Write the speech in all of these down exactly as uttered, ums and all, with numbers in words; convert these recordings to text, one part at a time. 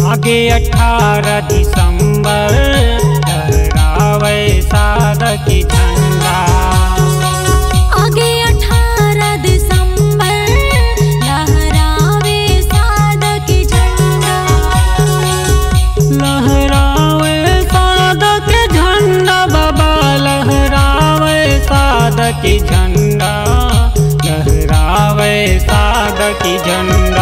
आगे अठारह दिसंबर लहरावे साधक की झंडा। आगे अठारह दिसंबर लहरावे साधक की झंडा। लहरावे साधक की झंडा बाबा, लहरावे साधक की झंडा, लहरावे साधक की झंडा।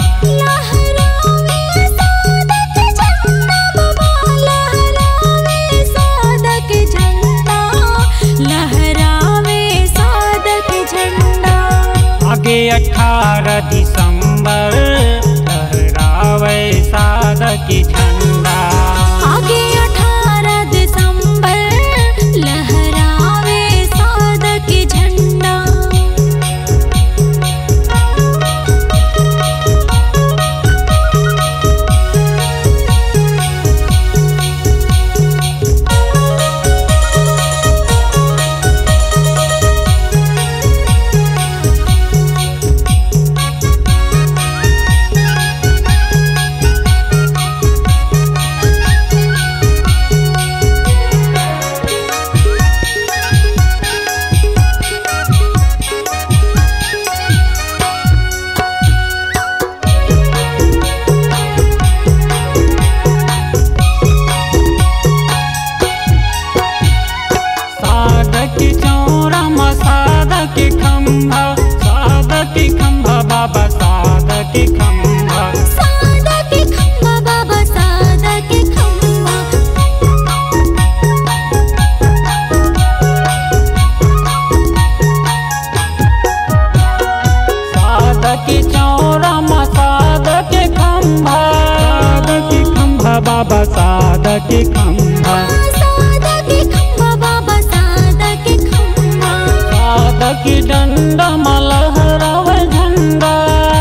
आगे अठारह दिसंबर लहरावे साधक की झंडा। आगे अठारह दिसंबर लहरावे साधक की झंडा। साधक की खंभा, साधक की खंभा बाबा, साधक की खंभा, साधक की खंभा बाबा, साधक की खंभा। साधक की चौरामा, साधक की खंभा, साधक की खंभा बाबा, साधक की खंभा, साधक की खंभा बाबा, साधक की खंभा। साधक की डंडा मा लहरावे झंडा,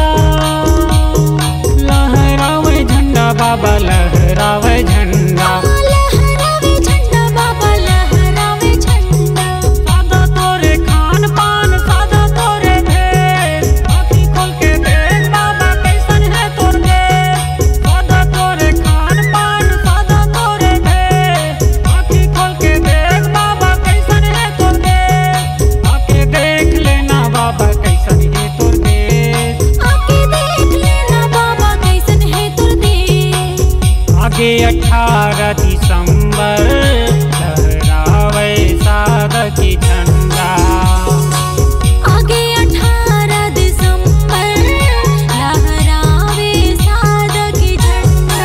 लहरावे झंडा बाबा, लहरावे झंडा, लहरावे झंडा बाबा, लहरावे झंडा। सादा तोरे खान पान, सादा तोरे भेष, आँखी खोल के देख बाबा कैसन है तोर देश। सादा तोरे खान पान, सादा तोरे भेष, आँखी खोल के देख बाबा कैसन है तोर देश। आके देख लेना बाबा कैसन है तोर देश, आके देख लेना बाबा कैसन है तोर देश। आगे अठारह दिसंबर लहरावे साधक की झंडा। आगे अठारह दिसंबर लहरावे साधक की झंडा।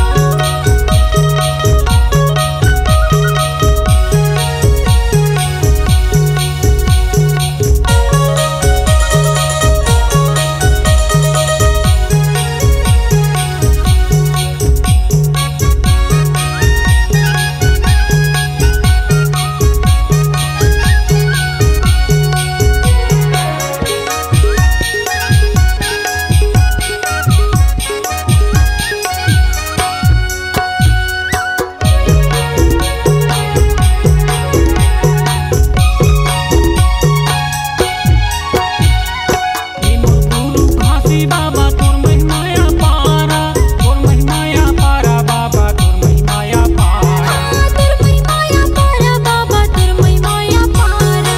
बाबा तोर महिमाया पारा, तोर महिमाया पारा बाबा, तोर महिमाया पारा, तोर महिमाया पारा बाबा, तोर महिमाया पारा।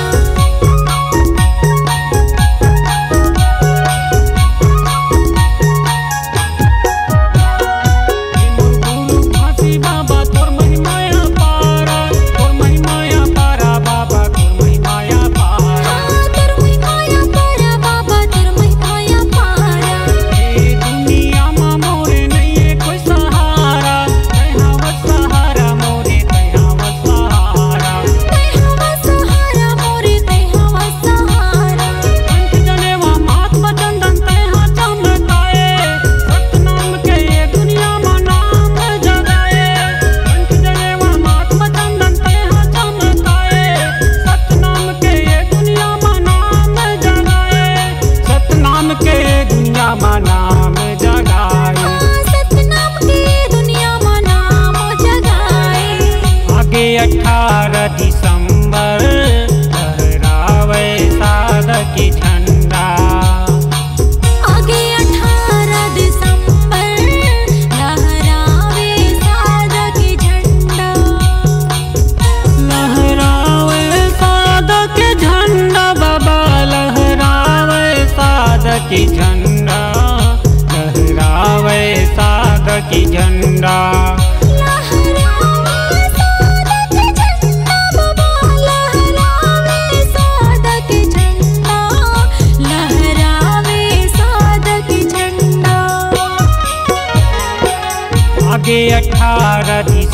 गुरु घासी बाबा तोर महिमाया पारा, तोर महिमाया पारा बाबा, तोर महिमाया पारा, तोर महिमाया पारा बाबा, तोर महिमाया पारा। ए दुनिया मा मोरे नहीं कोई सहारा, तैहा वत सहारा मोरे, तैहा वत सहारा, तैहा वत सहारा मोरे, तैहा वत सहारा। कंठ जनेवा महात्मा चंदन तैहा चमकाए, सतनाम के ये दुनिया मा नाम जगाए। कंठ जनेवा महात्मा चंदन तैहा चमकाए, सतनाम के ये दुनिया मा नाम जगाए, सतनाम के ये दुनिया मा नाम जगाए। सतनाम के दुनिया मा नाम जगाए। आगे अठारह दिसंबर लहरावे साधक की झंडा। आगे अठारह दिसंबर लहरा की झंडा। लहरावे सादक झंडा बाबा, लहरावे सादक झंडा, लहरावे सादक झंडा। आगे अठारह